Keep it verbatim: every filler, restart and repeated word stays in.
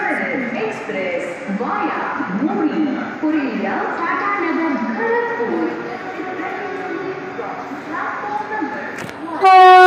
Bharat Express via Muri, Purulia, Tata Nagar, Kharagpur. Platform number one.